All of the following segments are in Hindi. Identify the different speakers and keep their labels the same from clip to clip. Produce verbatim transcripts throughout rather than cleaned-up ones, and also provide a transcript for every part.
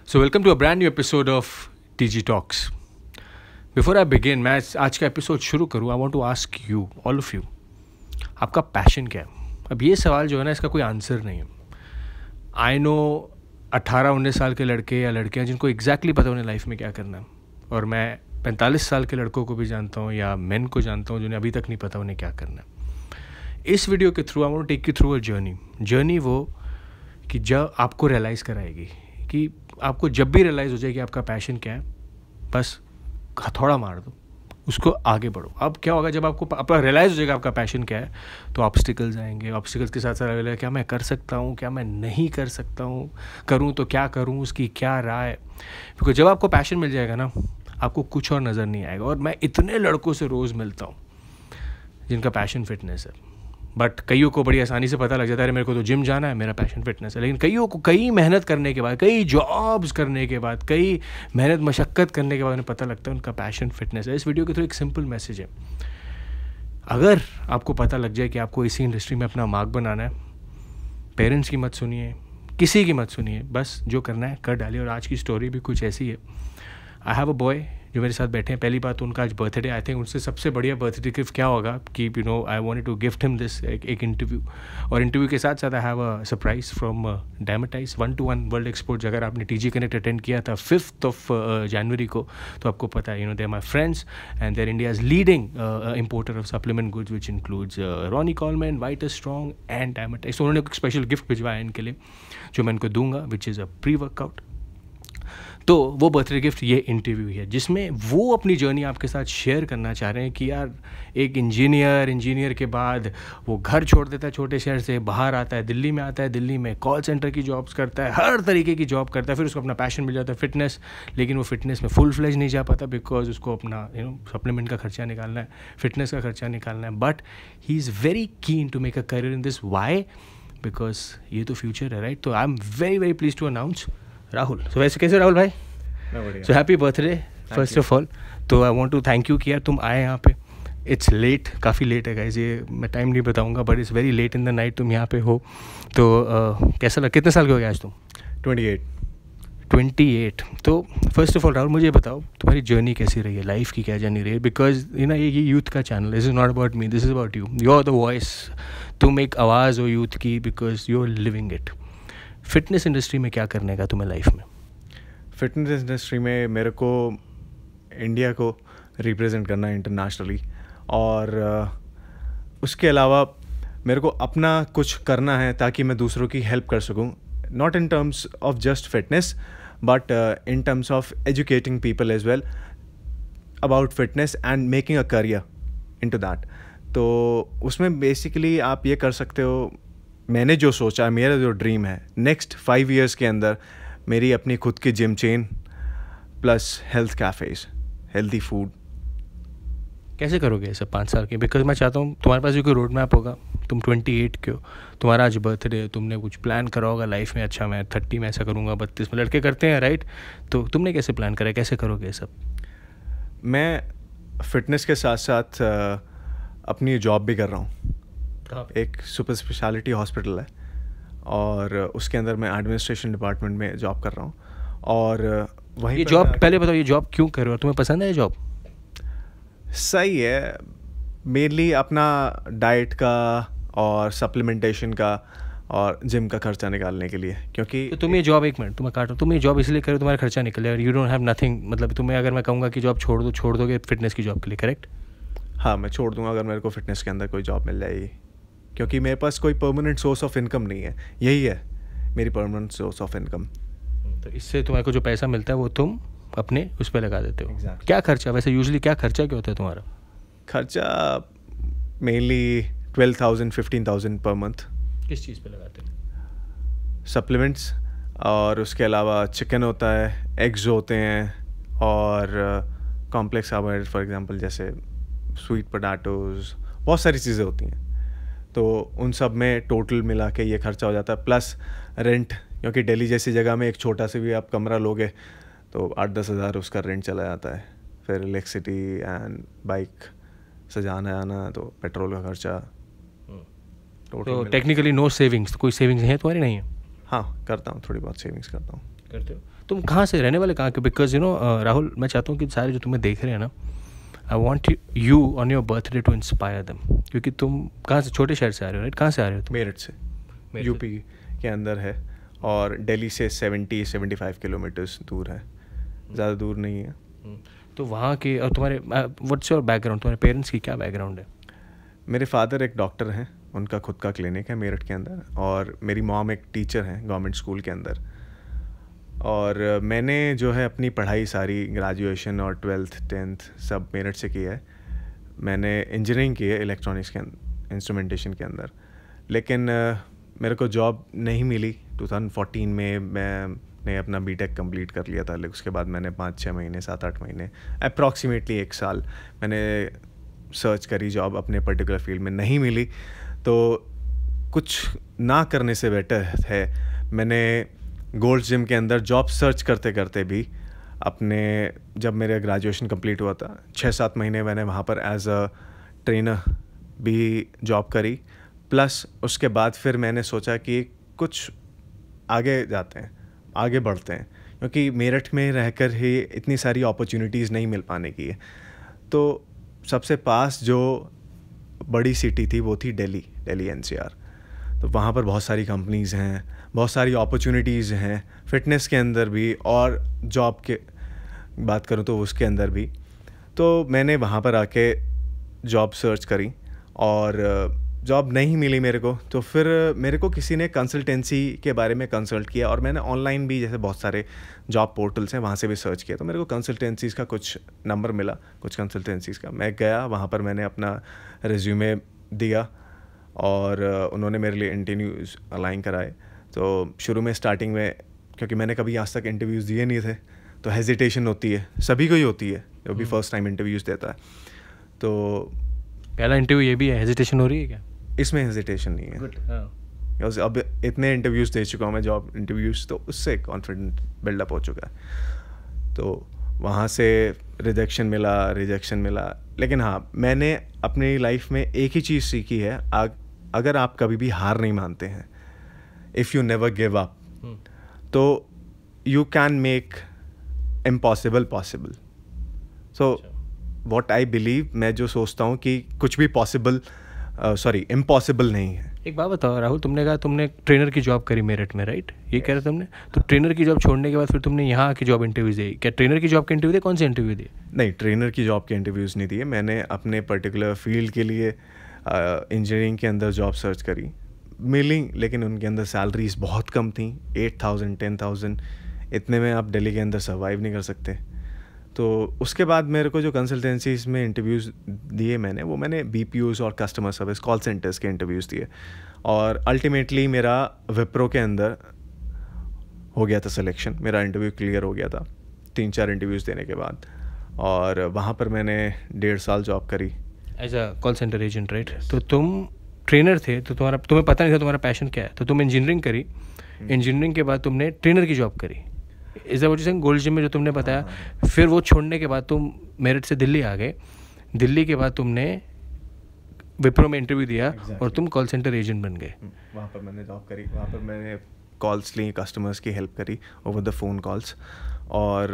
Speaker 1: So welcome to a brand new episode of T G Talks. Before I begin, मैं आज का एपिसोड शुरू करूँ, I want to ask you, all of you, आपका पैशन क्या है? अब ये सवाल जो है ना, इसका कोई आंसर नहीं है. आई नो अट्ठारह उन्नीस साल के लड़के या लड़कियाँ जिनको एग्जैक्टली पता उन्हें लाइफ में क्या करना है, और मैं पैंतालीस साल के लड़कों को भी जानता हूँ या मेन को जानता हूँ जिन्हें अभी तक नहीं पता उन्हें क्या करना है. इस वीडियो के through I want to take you through a journey journey वो कि जब आपको रियलाइज़ कराएगी कि आपको जब भी रियलाइज़ हो जाए कि आपका पैशन क्या है, बस हथौड़ा मार दो, उसको आगे बढ़ो. अब क्या होगा जब आपको आपका रियलाइज़ हो जाएगा आपका पैशन क्या है, तो ऑब्स्टिकल्स आएंगे. ऑब्स्टिकल्स के साथ साथ क्या मैं कर सकता हूँ, क्या मैं नहीं कर सकता हूँ, करूँ तो क्या करूँ, उसकी क्या राय. क्योंकि जब आपको पैशन मिल जाएगा ना, आपको कुछ और नज़र नहीं आएगा. और मैं इतने लड़कों से रोज़ मिलता हूँ जिनका पैशन फिटनेस है, बट कईयों को बड़ी आसानी से पता लग जाता है मेरे को तो जिम जाना है, मेरा पैशन फिटनेस है. लेकिन कईयों को कई मेहनत करने के बाद, कई जॉब्स करने के बाद, कई मेहनत मशक्क़त करने के बाद उन्हें पता लगता है उनका पैशन फिटनेस है. इस वीडियो के थ्रू एक सिंपल मैसेज है. अगर आपको पता लग जाए कि आपको इसी इंडस्ट्री में अपना मार्क बनाना है, पेरेंट्स की मत सुनिए, किसी की मत सुनिए, बस जो करना है कर डालिए. और आज की स्टोरी भी कुछ ऐसी है. आई हैव अ बॉय जो मेरे साथ बैठे हैं. पहली बात उनका आज बर्थडे. आई थिंक उनसे सबसे बढ़िया बर्थडे गिफ्ट क्या होगा कि you know I wanted to gift him this एक इंटरव्यू. और इंटरव्यू के साथ साथ I have a surprise from Dymatize one to one world export. अगर आपने टीजी कनेक्ट अटेंड किया था फिफ्थ ऑफ जनवरी को, तो आपको पता है you know they are my friends and they're India's leading importer of supplement goods which includes Ronnie Coleman, Weider strong and Dymatize. तो उन्होंने एक स्पेशल गिफ्ट भिजवाया इनके लिए जो मैं इनको दूंगा, which is a pre workout. तो वो बर्थडे गिफ्ट ये इंटरव्यू है जिसमें वो अपनी जर्नी आपके साथ शेयर करना चाह रहे हैं कि यार एक इंजीनियर इंजीनियर के बाद वो घर छोड़ देता है छोटे शहर से, बाहर आता है, दिल्ली में आता है, दिल्ली में कॉल सेंटर की जॉब्स करता है, हर तरीके की जॉब करता है, फिर उसको अपना पैशन मिल जाता है फिटनेस. लेकिन वो फिटनेस में फुल फ्लेज नहीं जा पाता बिकॉज उसको अपना यू नो सप्लीमेंट का खर्चा निकालना है, फिटनेस का खर्चा निकालना है. But he is very keen to make a career in this. Why? Because ये तो फ्यूचर है, राइट? तो I am very very please to announce Rahul. So वैसे कैसे राहुल भाई? So happy birthday first of all. तो I want to thank you कि यार तुम आए यहाँ पे. इट्स लेट, काफ़ी लेट है गाइस, ये मैं टाइम नहीं बताऊँगा, but it's very late in the night तुम यहाँ पे हो. तो uh, कैसा लगा? कितने साल के हो गए आज तुम?
Speaker 2: Twenty eight.
Speaker 1: Twenty eight. तो फर्स्ट ऑफ ऑल राहुल मुझे बताओ तुम्हारी जर्नी कैसी रही है, लाइफ की क्या जर्नी रही है? बिकॉज यू ना ये यूथ का channel, this is not about me, this is about you. You are the voice. तुम एक आवाज़ हो यूथ की because you are living it. Fitness industry में क्या करने का तुम्हें लाइफ में?
Speaker 2: फिटनेस इंडस्ट्री में मेरे को इंडिया को रिप्रेजेंट करना है इंटरनेशनली, और uh, उसके अलावा मेरे को अपना कुछ करना है ताकि मैं दूसरों की हेल्प कर सकूं. Not in terms of just fitness but in terms of educating people as well about fitness and making a career into that. तो उसमें बेसिकली आप ये कर सकते हो, मैंने जो सोचा है, मेरा जो ड्रीम है नेक्स्ट फाइव इयर्स के अंदर मेरी अपनी खुद की gym chain plus health cafes, healthy food.
Speaker 1: कैसे करोगे ये सब पाँच साल के? बिकॉज मैं चाहता हूँ तुम्हारे पास भी कोई रोड मैप होगा. तुम ट्वेंटी एट के हो, तुम्हारा आज बर्थडे है, तुमने कुछ प्लान करा होगा लाइफ में. अच्छा मैं थर्टी में ऐसा करूँगा, बत्तीस में लड़के करते हैं, राइट? तो तुमने कैसे प्लान करा, कैसे करोगे ये सब?
Speaker 2: मैं फिटनेस के साथ साथ अपनी जॉब भी कर रहा हूँ. एक सुपर स्पेशलिटी हॉस्पिटल है और उसके अंदर मैं एडमिनिस्ट्रेशन डिपार्टमेंट में जॉब कर रहा हूँ. और वहीं
Speaker 1: ये जॉब, पहले बताओ ये जॉब क्यों कर रहे हो, तुम्हें पसंद है ये जॉब?
Speaker 2: सही है. मेनली अपना डाइट का और सप्लीमेंटेशन का और जिम का खर्चा निकालने के लिए. क्योंकि
Speaker 1: तो तुम ये जॉब, एक मिनट तुम्हें काटो, तुम ये जॉब इसलिए करो तुम्हारा खर्चा निकले, और यू डोंट हैव नथिंग. मतलब तुम्हें अगर मैं कहूँगा कि जॉब छोड़ दो, छोड़ दोगे फिटनेस की जॉब के लिए, करेक्ट?
Speaker 2: हाँ, मैं छोड़ दूँगा अगर मेरे को फिटनेस के अंदर कोई जॉब मिल जाएगी, क्योंकि मेरे पास कोई परमानेंट सोर्स ऑफ इनकम नहीं है. यही है मेरी परमानेंट सोर्स ऑफ इनकम.
Speaker 1: तो इससे तुम्हारे को जो पैसा मिलता है वो तुम अपने उस पर लगा देते हो.
Speaker 2: exactly.
Speaker 1: क्या खर्चा वैसे यूजुअली क्या खर्चा क्या होता है तुम्हारा?
Speaker 2: खर्चा mainly twelve thousand fifteen thousand per month.
Speaker 1: किस चीज़ पे लगाते हो?
Speaker 2: सप्लीमेंट्स, और उसके अलावा चिकन होता है, एग्स होते हैं, और कॉम्प्लेक्स कार्बोहाइड्रेट फॉर एग्जांपल जैसे स्वीट पोटैटोज़, बहुत सारी चीज़ें होती हैं. तो उन सब में टोटल मिला के ये खर्चा हो जाता है. प्लस रेंट, क्योंकि दिल्ली जैसी जगह में एक छोटा से भी आप कमरा लोगे तो आठ दस हज़ार उसका रेंट चला जाता है. फिर इलेक्ट्रिसिटी एंड बाइक सजाना आना, तो पेट्रोल का खर्चा.
Speaker 1: तो टेक्निकली नो सेविंग्स, कोई सेविंग्स है तुम्हारी? नहीं है?
Speaker 2: हाँ, करता हूँ, थोड़ी बहुत सेविंग्स करता हूँ.
Speaker 1: करते हो? तुम कहाँ से, रहने वाले कहाँ के? बिकॉज यू नो राहुल, मैं चाहता हूँ कि सारे जो तुम्हें देख रहे हैं ना, I want you on your birthday to inspire them, क्योंकि तुम कहाँ से, छोटे शहर से आ रहे हो राइट? कहाँ से आ रहे हो तुम?
Speaker 2: मेरठ से, यूपी के अंदर है, और दिल्ली से सेवेंटी सेवेंटी फाइव किलोमीटर्स दूर है, ज़्यादा दूर नहीं है।
Speaker 1: तो वहाँ के, और तुम्हारे व्हाट्स योर बैकग्राउंड, तुम्हारे पेरेंट्स की क्या बैकग्राउंड है?
Speaker 2: मेरे फादर एक डॉक्टर हैं, उनका खुद का क्लिनिक है मेरठ के अंदर, और मेरी मॉम एक टीचर हैं गवर्नमेंट स्कूल के अंदर। और मैंने जो है अपनी पढ़ाई सारी, ग्रेजुएशन और ट्वेल्थ टेंथ सब मेरठ से की है। मैंने इंजीनियरिंग की है इलेक्ट्रॉनिक्स के इंस्ट्रूमेंटेशन के अंदर, लेकिन मेरे को जॉब नहीं मिली। टू थाउजेंड फोर्टीन में मैंने अपना बीटेक कंप्लीट कर लिया था, लेकिन उसके बाद मैंने पाँच छः महीने सात आठ महीने अप्रॉक्सीमेटली एक साल मैंने सर्च करी, जॉब अपने पर्टिकुलर फील्ड में नहीं मिली। तो कुछ ना करने से बेटर है, मैंने गोल्ड जिम के अंदर जॉब सर्च करते करते भी अपने, जब मेरा ग्रेजुएशन कंप्लीट हुआ था, छः सात महीने मैंने वहाँ पर एज अ ट्रेनर भी जॉब करी। प्लस उसके बाद फिर मैंने सोचा कि कुछ आगे जाते हैं, आगे बढ़ते हैं, क्योंकि मेरठ में रहकर ही इतनी सारी अपॉर्चुनिटीज़ नहीं मिल पाने की है। तो सबसे पास जो बड़ी सिटी थी वो थी दिल्ली, दिल्ली एनसीआर। तो वहाँ पर बहुत सारी कंपनीज़ हैं, बहुत सारी अपॉर्चुनिटीज़ हैं, फ़िटनेस के अंदर भी, और जॉब के बात करूँ तो उसके अंदर भी। तो मैंने वहाँ पर आके जॉब सर्च करी, और जॉब नहीं मिली मेरे को। तो फिर मेरे को किसी ने कंसल्टेंसी के बारे में कंसल्ट किया, और मैंने ऑनलाइन भी, जैसे बहुत सारे जॉब पोर्टल्स हैं, वहाँ से भी सर्च किया। तो मेरे को कंसल्टेंसीज़ का कुछ नंबर मिला, कुछ कंसल्टेंसीज़ का। मैं गया वहाँ पर, मैंने अपना रिज्यूमे दिया, और उन्होंने मेरे लिए इंटरव्यूज़ अलाइन कराए। तो शुरू में स्टार्टिंग में, क्योंकि मैंने कभी आज तक इंटरव्यूज़ दिए नहीं थे, तो हेजिटेशन होती है, सभी को ही होती है जो भी फर्स्ट टाइम इंटरव्यूज़ देता है। तो
Speaker 1: पहला इंटरव्यू ये भी है, हेजिटेशन हो रही है क्या?
Speaker 2: इसमें हेजिटेशन नहीं है। Good. अब इतने इंटरव्यूज़ दे चुका हूँ मैं, जॉब इंटरव्यूज़, तो उससे कॉन्फिडेंट बिल्डअप हो चुका है। तो वहाँ से रिजेक्शन मिला रिजेक्शन मिला लेकिन हाँ, मैंने अपनी लाइफ में एक ही चीज़ सीखी है, आग, अगर आप कभी भी हार नहीं मानते हैं, if you never give up, तो you can make impossible possible. So what I believe, मैं जो सोचता हूँ कि कुछ भी पॉसिबल, सॉरी इम्पॉसिबल नहीं है।
Speaker 1: एक बात बताओ राहुल, तुमने कहा तुमने ट्रेनर की जॉब करी मेरठ में, राइट? ये कह रहे तुमने, तो ट्रेनर की जॉब छोड़ने के बाद फिर तुमने यहाँ की जॉब इंटरव्यूज दी। क्या ट्रेनर की जॉब के इंटरव्यू दिए? कौन से इंटरव्यू दिए?
Speaker 2: नहीं, ट्रेनर की जॉब के इंटरव्यूज़ नहीं दिए। मैंने अपने पर्टिकुलर फील्ड के लिए इंजीनियरिंग के अंदर जॉब सर्च करी, मिली, लेकिन उनके अंदर सैलरीज बहुत कम थी, एट थाउजेंड टेन थाउजेंड इतने में आप दिल्ली के अंदर सर्वाइव नहीं कर सकते। तो उसके बाद मेरे को जो कंसल्टेंसीज में इंटरव्यूज़ दिए मैंने, वो मैंने बीपीओज़ और कस्टमर सर्विस कॉल सेंटर्स के इंटरव्यूज़ दिए, और अल्टीमेटली मेरा विप्रो के अंदर हो गया था सिलेक्शन। मेरा इंटरव्यू क्लियर हो गया था तीन चार इंटरव्यूज़ देने के बाद, और वहाँ पर मैंने डेढ़ साल जॉब करी
Speaker 1: as a call centre agent, right? तो तुम ट्रेनर थे, तो तुम्हारा, तुम्हें पता नहीं था तुम्हारा पैशन क्या है, तो तुम इंजीनियरिंग करी, इंजीनियरिंग के बाद तुमने ट्रेनर की जॉब करी, is that what you saying? Gold gym में जो तुमने बताया, फिर वो छोड़ने के बाद तुम मेरठ से दिल्ली आ गए, दिल्ली के बाद तुमने विप्रो में इंटरव्यू दिया, exactly. और तुम कॉल सेंटर एजेंट बन गए।
Speaker 2: वहाँ पर मैंने जॉब करी, वहाँ पर मैंने कॉल्स ली, कस्टमर्स की हेल्प करी ओवर द फ़ोन कॉल्स। और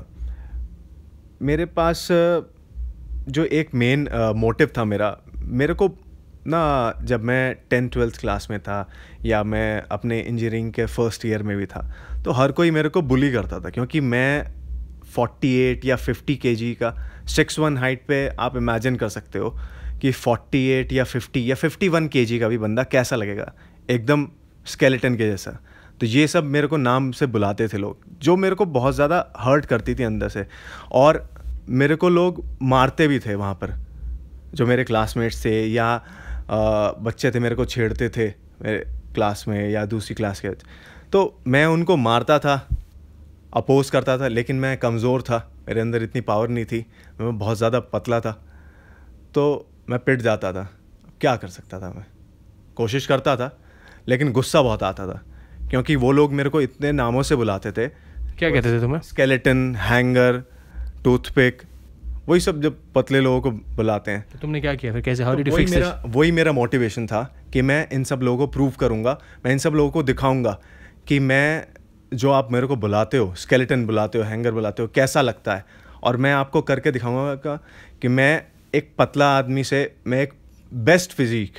Speaker 2: uh, मेरे पास uh, जो एक मेन मोटिव uh, था मेरा, मेरे को ना, जब मैं टेंथ ट्वेल्थ क्लास में था, या मैं अपने इंजीनियरिंग के फर्स्ट ईयर में भी था, तो हर कोई मेरे को बुली करता था, क्योंकि मैं अड़तालीस या पचास केजी का, सिक्स वन हाइट पे आप इमेजिन कर सकते हो कि अड़तालीस या पचास या इक्यावन केजी का भी बंदा कैसा लगेगा, एकदम स्केलेटन के जैसा। तो ये सब मेरे को नाम से बुलाते थे लोग, जो मेरे को बहुत ज़्यादा हर्ट करती थी अंदर से, और मेरे को लोग मारते भी थे वहाँ पर, जो मेरे क्लासमेट्स थे या आ, बच्चे थे, मेरे को छेड़ते थे मेरे क्लास में या दूसरी क्लास के, तो मैं उनको मारता था, अपोज करता था, लेकिन मैं कमज़ोर था, मेरे अंदर इतनी पावर नहीं थी, मैं बहुत ज़्यादा पतला था, तो मैं पिट जाता था। क्या कर सकता था, मैं कोशिश करता था, लेकिन गुस्सा बहुत आता था, क्योंकि वो लोग मेरे को इतने नामों से बुलाते थे।
Speaker 1: क्या कहते थे तुम्हें?
Speaker 2: स्केलेटन, हैंगर, टूथपिक, वही सब जब पतले लोगों को बुलाते हैं।
Speaker 1: तो तुमने क्या किया फिर? कैसे, हाउ डिड यू
Speaker 2: वही
Speaker 1: फिक्स
Speaker 2: मेरा
Speaker 1: दिस?
Speaker 2: वही मेरा मोटिवेशन था कि मैं इन सब लोगों को प्रूव करूंगा, मैं इन सब लोगों को दिखाऊंगा कि मैं जो आप मेरे को बुलाते हो, स्केलेटन बुलाते हो, हैंगर बुलाते हो, कैसा लगता है, और मैं आपको करके दिखाऊंगा कि मैं एक पतला आदमी से मैं एक बेस्ट फिजिक,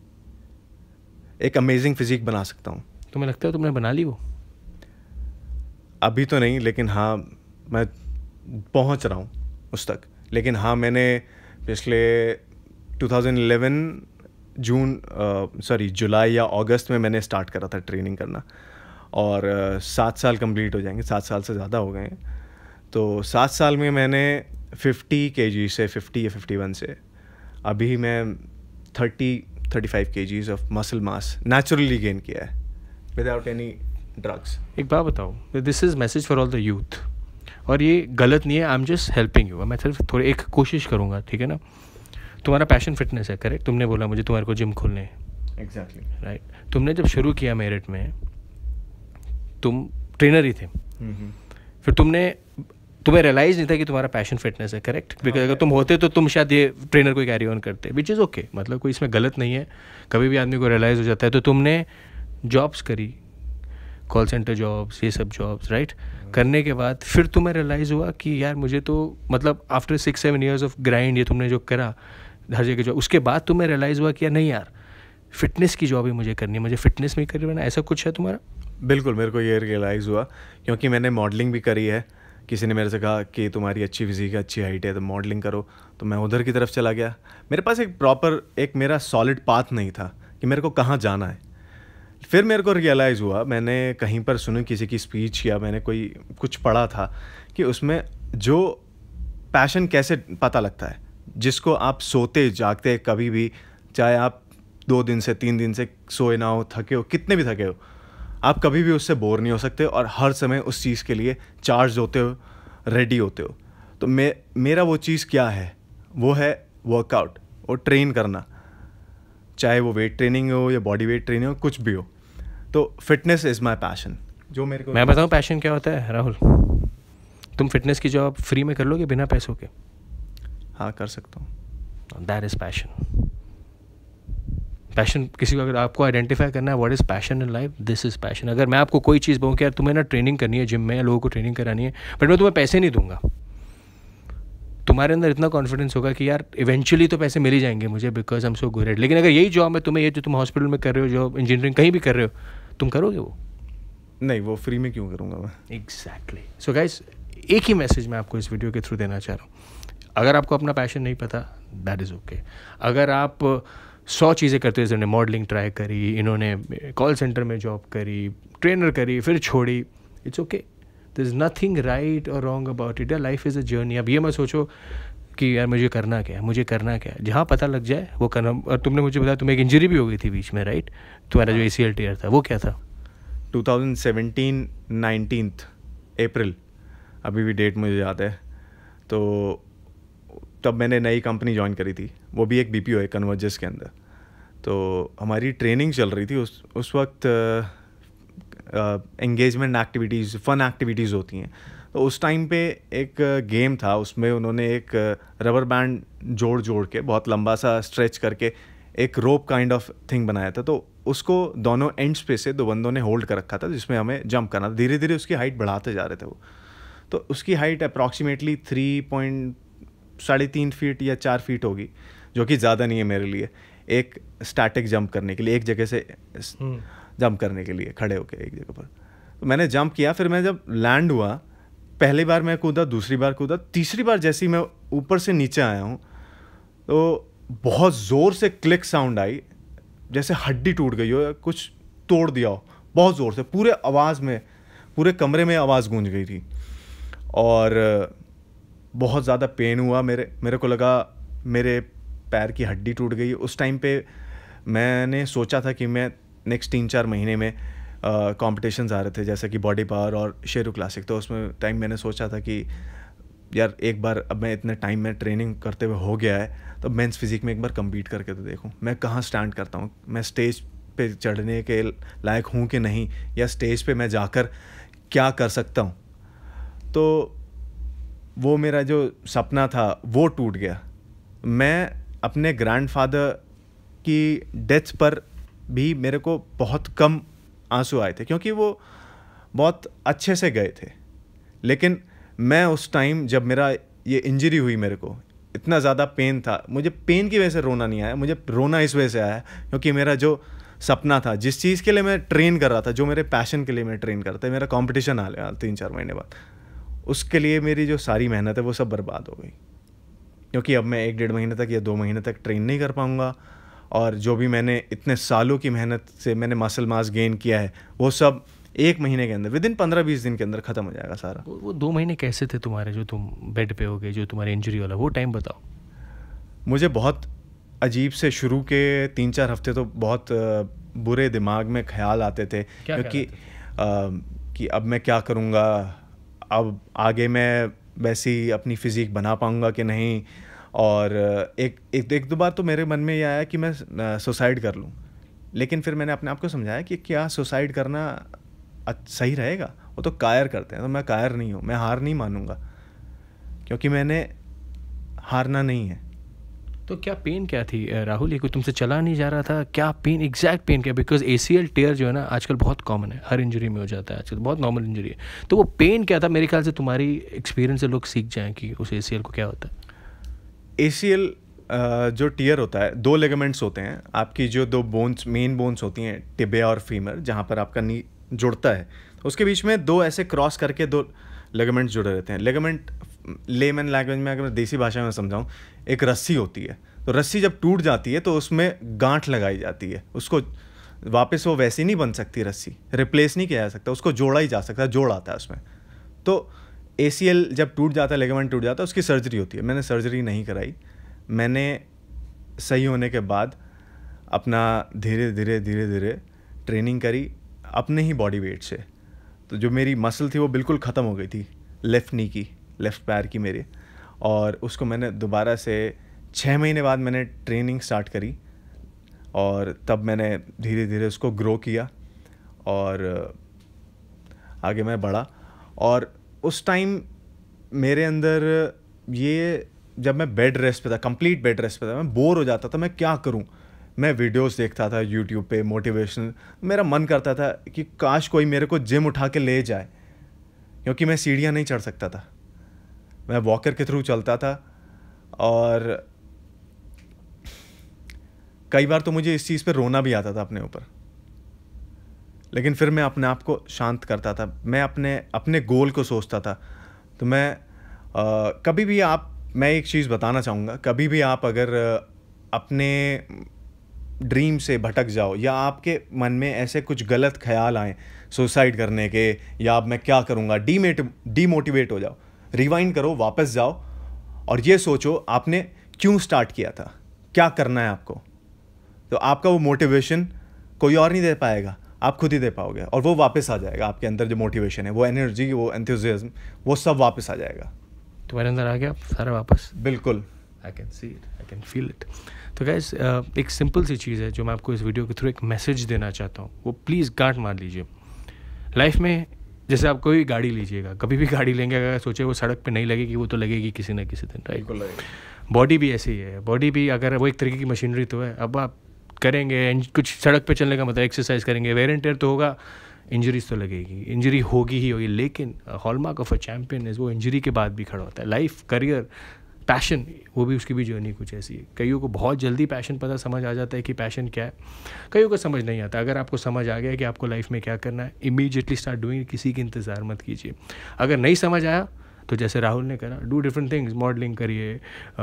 Speaker 2: एक अमेजिंग फिजिक बना सकता हूँ।
Speaker 1: तुम्हें लगता है तुमने बना ली वो?
Speaker 2: अभी तो नहीं, लेकिन हाँ मैं पहुँच रहा हूँ उस तक। लेकिन हाँ, मैंने पिछले two thousand eleven June sorry जुलाई या अगस्त में मैंने स्टार्ट करा था ट्रेनिंग करना, और uh, सात साल कंप्लीट हो जाएंगे, सात साल से ज़्यादा हो गए हैं। तो सात साल में मैंने फिफ्टी केजी से फिफ्टी या फिफ्टी वन से अभी मैं thirty thirty five KGs of muscle mass naturally gain किया है विदाउट एनी ड्रग्स।
Speaker 1: एक बात बताओ, this is message for all the youth, और ये गलत नहीं है, I am just helping you. मैं सिर्फ थोड़ी एक कोशिश करूँगा, ठीक है ना? तुम्हारा पैशन फिटनेस है, करेक्ट? तुमने बोला मुझे तुम्हारे को जिम खोलने है।
Speaker 2: Exactly
Speaker 1: right. तुमने जब शुरू किया मेरिट में, तुम ट्रेनर ही थे, फिर तुमने तुम्हें रियलाइज़ नहीं था कि तुम्हारा पैशन फिटनेस है, करेक्ट? बिकॉज अगर तुम होते तो तुम शायद ये ट्रेनर को कैरी ऑन करते, विच इज़ ओके, मतलब कोई इसमें गलत नहीं है, कभी भी आदमी को रियलाइज़ हो जाता है। तो तुमने जॉब्स करी, कॉल सेंटर जॉब्स, ये सब जॉब्स, राइट? करने के बाद फिर तुम्हें रियलाइज़ हुआ कि यार मुझे तो मतलब after six seven years of grind, ये तुमने जो करा हर जगह जॉब, उसके बाद तुम्हें रियलाइज़ हुआ कि यार नहीं यार, फिटनेस की जॉब ही मुझे करनी है, मुझे फिटनेस में ही करियर बनाना, ऐसा कुछ है तुम्हारा?
Speaker 2: बिल्कुल, मेरे को ये रियलाइज़ हुआ क्योंकि मैंने मॉडलिंग भी करी है। किसी ने मेरे से कहा कि तुम्हारी अच्छी फिजिक है, अच्छी हाइट है, तो मॉडलिंग करो, तो मैं उधर की तरफ चला गया। मेरे पास एक प्रॉपर एक मेरा सॉलिड पाथ नहीं था कि मेरे को कहाँ जाना है। फिर मेरे को रियलाइज़ हुआ, मैंने कहीं पर सुनी किसी की स्पीच या मैंने कोई कुछ पढ़ा था कि उसमें जो पैशन कैसे पता लगता है, जिसको आप सोते जागते कभी भी, चाहे आप दो दिन से तीन दिन से सोए ना हो, थके हो, कितने भी थके हो, आप कभी भी उससे बोर नहीं हो सकते और हर समय उस चीज़ के लिए चार्ज होते हो, रेडी होते हो। तो मे मेरा वो चीज़ क्या है? वो है वर्कआउट और ट्रेन करना, चाहे वो वेट ट्रेनिंग हो या बॉडी वेट ट्रेनिंग हो, कुछ भी हो। तो फिटनेस इज़ माई पैशन। जो मेरे को
Speaker 1: मैं बताऊँ पैशन क्या होता है राहुल? तुम फिटनेस की जॉब फ्री में कर लोगे बिना पैसों के?
Speaker 2: हाँ, कर सकता हूँ।
Speaker 1: That is passion. पैशन किसी को अगर आपको आइडेंटिफाई करना है what is passion in life, this is passion. अगर मैं आपको कोई चीज़ बोलूँ कि यार तुम्हें ना ट्रेनिंग करनी है जिम में, या लोगों को ट्रेनिंग करानी है, बट मैं तुम्हें पैसे नहीं दूंगा, तुम्हारे अंदर इतना कॉन्फिडेंस होगा कि यार इवेंचुअली तो पैसे मिल ही जाएंगे मुझे, because I am so good at. लेकिन अगर यही जॉब है तुम्हें, ये जो तुम हॉस्पिटल में कर रहे हो, जो इंजीनियरिंग कहीं भी कर रहे हो, तुम करोगे वो?
Speaker 2: नहीं, वो फ्री में क्यों करूँगा मैं?
Speaker 1: एग्जैक्टली। सो गाइस, एक ही मैसेज मैं आपको इस वीडियो के थ्रू देना चाह रहा हूँ। अगर आपको अपना पैशन नहीं पता, दैट इज़ ओके। अगर आप सौ चीज़ें करते हो, जैसे मॉडलिंग ट्राई करी, इन्होंने कॉल सेंटर में जॉब करी, ट्रेनर करी, फिर छोड़ी, it's okay. There is nothing right और wrong about it. Life is a journey. अब ये मत सोचो कि यार मुझे करना क्या है, मुझे करना क्या है, जहाँ पता लग जाए वो करना। और तुमने मुझे बताया तुम्हें एक इंजरी भी हो गई थी बीच में, राइट? तुम्हारा जो ए सी एल टीयर था वो क्या था?
Speaker 2: Two thousand seventeen nineteenth April, अभी भी डेट मुझे याद है। तो तब मैंने नई कंपनी ज्वाइन करी थी, वो भी एक बी पी ओ है कन्वर्जेस के अंदर। तो हमारी ट्रेनिंग चल रही थी उस उस वक्त। एंगेजमेंट एक्टिविटीज़, फन एक्टिविटीज़ होती हैं। तो उस टाइम पे एक गेम था, उसमें उन्होंने एक रबर बैंड जोड़ जोड़ के बहुत लंबा सा स्ट्रेच करके एक रोप काइंड ऑफ थिंग बनाया था। तो उसको दोनों एंड्स पे से दो बंदों ने होल्ड कर रखा था, जिसमें हमें जंप करना था। धीरे धीरे उसकी हाइट बढ़ाते जा रहे थे वो। तो उसकी हाइट अप्रॉक्सीमेटली थ्री पॉइंट साढ़े तीन फीट या चार फीट होगी, जो कि ज़्यादा नहीं है मेरे लिए, एक स्टैटिक जंप करने के लिए, एक जगह से जंप करने के लिए खड़े होके एक जगह पर। तो मैंने जंप किया। फिर मैं जब लैंड हुआ, पहली बार मैं कूदा, दूसरी बार कूदा, तीसरी बार जैसे ही मैं ऊपर से नीचे आया हूँ, तो बहुत ज़ोर से क्लिक साउंड आई, जैसे हड्डी टूट गई हो या कुछ तोड़ दिया हो, बहुत ज़ोर से। पूरे आवाज़ में, पूरे कमरे में आवाज़ गूंज गई थी और बहुत ज़्यादा पेन हुआ। मेरे मेरे को लगा मेरे पैर की हड्डी टूट गई। उस टाइम पे मैंने सोचा था कि मैं नेक्स्ट तीन चार महीने में कॉम्पिटिशन्स आ रहे थे, जैसे कि बॉडी पावर और शेरू क्लासिक। तो उसमें टाइम मैंने सोचा था कि यार एक बार, अब मैं इतने टाइम में ट्रेनिंग करते हुए हो गया है, तो मेंस फिजिक में एक बार कम्पीट करके तो देखूं मैं कहाँ स्टैंड करता हूँ, मैं स्टेज पे चढ़ने के लायक हूँ कि नहीं, या स्टेज पे मैं जाकर क्या कर सकता हूँ। तो वो मेरा जो सपना था वो टूट गया। मैं अपने ग्रैंडफादर की डेथ पर भी मेरे को बहुत कम आंसू आए थे, क्योंकि वो बहुत अच्छे से गए थे। लेकिन मैं उस टाइम जब मेरा ये इंजरी हुई, मेरे को इतना ज़्यादा पेन था, मुझे पेन की वजह से रोना नहीं आया, मुझे रोना इस वजह से आया क्योंकि मेरा जो सपना था, जिस चीज़ के लिए मैं ट्रेन कर रहा था, जो मेरे पैशन के लिए मैं ट्रेन करता था, मेरा कंपटीशन आ गया तीन चार महीने बाद, उसके लिए मेरी जो सारी मेहनत है वो सब बर्बाद हो गई। क्योंकि अब मैं एक डेढ़ महीने तक या दो महीने तक ट्रेन नहीं कर पाऊँगा, और जो भी मैंने इतने सालों की मेहनत से मैंने मसल मास गेन किया है वो सब एक महीने के अंदर, विद इन पंद्रह बीस दिन के अंदर ख़त्म हो जाएगा सारा।
Speaker 1: वो, वो दो महीने कैसे थे तुम्हारे, जो तुम बेड पे हो गए, जो तुम्हारी इंजरी वाला, वो टाइम बताओ।
Speaker 2: मुझे बहुत अजीब से शुरू के तीन चार हफ्ते तो बहुत बुरे दिमाग में ख्याल आते थे, क्योंकि कि अब मैं क्या करूँगा, अब आगे मैं वैसी अपनी फ़िज़ीक बना पाऊँगा कि नहीं। और एक एक एक दो बार तो मेरे मन में ये आया कि मैं सुसाइड कर लूँ, लेकिन फिर मैंने अपने आप को समझाया कि क्या सुसाइड करना सही रहेगा, वो तो कायर करते हैं, तो मैं कायर नहीं हूँ, मैं हार नहीं मानूंगा, क्योंकि मैंने हारना नहीं है।
Speaker 1: तो क्या पेन क्या थी राहुल, ये कोई तुमसे चला नहीं जा रहा था, क्या पेन, एग्जैक्ट पेन क्या? बिकॉज एसीएल टेयर जो है ना आजकल बहुत कॉमन है, हर इंजरी में हो जाता है आजकल, बहुत नॉर्मल इंजरी है। तो वो पेन क्या था, मेरे ख्याल से तुम्हारी एक्सपीरियंस से लोग सीख जाएं कि उस एसीएल को क्या होता है।
Speaker 2: एसीएल जो टीयर होता है, दो लेगामेंट्स होते हैं, आपकी जो दो बोन्स, मेन बोन्स होती हैं, टिबिया और फीमर, जहाँ पर आपका नी जुड़ता है, तो उसके बीच में दो ऐसे क्रॉस करके दो लेगामेंट्स जुड़े रहते हैं। लेगामेंट लेमन लैंग्वेज में अगर देसी भाषा में समझाऊँ, एक रस्सी होती है, तो रस्सी जब टूट जाती है तो उसमें गांठ लगाई जाती है, उसको वापस वो वैसी नहीं बन सकती, रस्सी रिप्लेस नहीं किया जा सकता, उसको जोड़ा ही जा सकता है, जोड़ आता है उसमें। तो एसीएल जब टूट जाता है, लेगामेंट टूट जाता है, उसकी सर्जरी होती है। मैंने सर्जरी नहीं कराई, मैंने सही होने के बाद अपना धीरे धीरे धीरे धीरे ट्रेनिंग करी अपने ही बॉडी वेट से। तो जो मेरी मसल थी वो बिल्कुल ख़त्म हो गई थी, लेफ़्ट नी की, लेफ़्ट पैर की मेरे, और उसको मैंने दोबारा से छः महीने बाद मैंने ट्रेनिंग स्टार्ट करी, और तब मैंने धीरे धीरे उसको ग्रो किया और आगे मैं बढ़ा। और उस टाइम मेरे अंदर ये, जब मैं बेड रेस्ट पे था, कंप्लीट बेड रेस्ट पे था, मैं बोर हो जाता था, मैं क्या करूं, मैं वीडियोस देखता था यूट्यूब पे मोटिवेशनल, मेरा मन करता था कि काश कोई मेरे को जिम उठा के ले जाए, क्योंकि मैं सीढ़ियां नहीं चढ़ सकता था, मैं वॉकर के थ्रू चलता था। और कई बार तो मुझे इस चीज़ पे रोना भी आता था अपने ऊपर, लेकिन फिर मैं अपने आप को शांत करता था, मैं अपने अपने गोल को सोचता था। तो मैं आ, कभी भी आप, मैं एक चीज़ बताना चाहूँगा, कभी भी आप अगर अपने ड्रीम से भटक जाओ, या आपके मन में ऐसे कुछ गलत ख्याल आएँ सुसाइड करने के, या अब मैं क्या करूँगा, डीमेट डीमोटिवेट हो जाओ, रिवाइंड करो, वापस जाओ और ये सोचो आपने क्यों स्टार्ट किया था, क्या करना है आपको। तो आपका वो मोटिवेशन कोई और नहीं दे पाएगा, आप खुद ही दे पाओगे, और वो वापस आ जाएगा आपके अंदर, जो मोटिवेशन है, वो एनर्जी, वो एंथुसियाज्म, वो सब वापस आ जाएगा
Speaker 1: तुम्हारे अंदर, आ गया सारा वापस।
Speaker 2: बिल्कुल,
Speaker 1: I can see it, I can feel it. तो गाइस, एक सिंपल सी चीज़ है जो मैं आपको इस वीडियो के थ्रू एक मैसेज देना चाहता हूँ, वो प्लीज़ गांठ मार लीजिए। लाइफ में जैसे आप कोई गाड़ी लीजिएगा, कभी भी गाड़ी लेंगे, अगर सोचे वो सड़क पे नहीं लगेगी, वो तो लगेगी किसी ना किसी दिन, राइट। बॉडी भी ऐसी ही है, बॉडी भी अगर वो एक तरीके की मशीनरी तो है। अब आप करेंगे कुछ, सड़क पे चलने का मतलब एक्सरसाइज करेंगे, वेयर एंड टेयर तो होगा, इंजरीज तो लगेगी, इंजरी होगी ही होगी। लेकिन hallmark of a champion is वो इंजरी के बाद भी खड़ा होता है। लाइफ, करियर, पैशन, वो भी उसकी भी जर्नी कुछ ऐसी है। कईयों को बहुत जल्दी पैशन पता समझ आ जाता है कि पैशन क्या है, कईयों को समझ नहीं आता। अगर आपको समझ आ गया कि आपको लाइफ में क्या करना है, इमीडिएटली स्टार्ट डूइंग, किसी की इंतज़ार मत कीजिए। अगर नहीं समझ आया तो जैसे राहुल ने करा, डू डिफरेंट थिंग्स, मॉडलिंग करिए,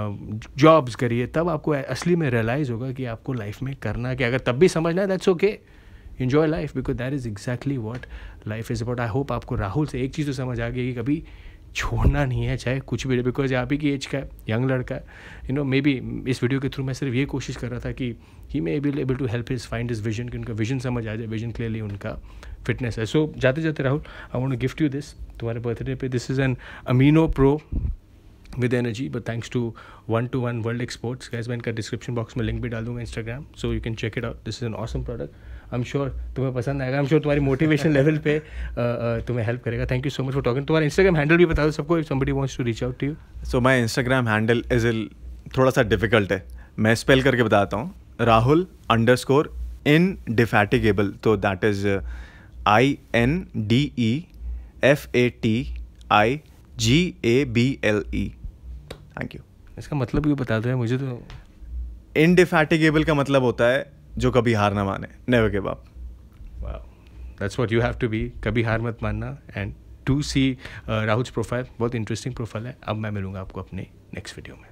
Speaker 1: जॉब्स करिए, तब आपको असली में रियलाइज़ होगा कि आपको लाइफ में करना क्या। अगर तब भी समझना है, that's okay, enjoy life, because that is exactly what life is about. I hope आपको राहुल से एक चीज़ तो समझ आ गई कि कभी छोड़ना नहीं है, चाहे कुछ भी, बिकॉज आप ही की एज का है, यंग लड़का है, यू नो। मे बी इस वीडियो के थ्रू मैं सिर्फ ये कोशिश कर रहा था कि he maybe able to help his find his vision, कि उनका विजन समझ आ जाए, विजन क्लियरली उनका फिटनेस है। सो so, जाते जाते Rahul, I want to gift you this तुम्हारे बर्थडे पे। This is an amino pro with energy, but thanks to one to one world exports. Guys, मैं इनका डिस्क्रिप्शन बॉक्स में लिंक भी डाल दूंगा, Instagram, so you can check it out. This is an awesome product, I am sure तुम्हें पसंद आएगा, आई एम श्योर तुम्हारी मोटिवेशन लेवल पे तुम्हें हेल्प करेगा। Thank you so much for talking. तुम्हारा इंस्टाग्राम हैंडल भी बता दो सबको, if somebody wants to reach out to you.
Speaker 2: So my Instagram handle is थोड़ा सा डिफिकल्ट है, मैं स्पेल करके बताता हूँ, Rahul underscore indefatigable, तो that is I N D E F A T I G A B L E. Thank you.
Speaker 1: इसका मतलब भी बता दो मुझे तो।
Speaker 2: इंडिफैटिगेबल का मतलब होता है जो कभी हार ना माने, never give up.
Speaker 1: Wow, that's what you have to be, कभी हार मत मानना। And to see Rahul's profile, बहुत इंटरेस्टिंग प्रोफाइल है। अब मैं मिलूंगा आपको अपने नेक्स्ट वीडियो में।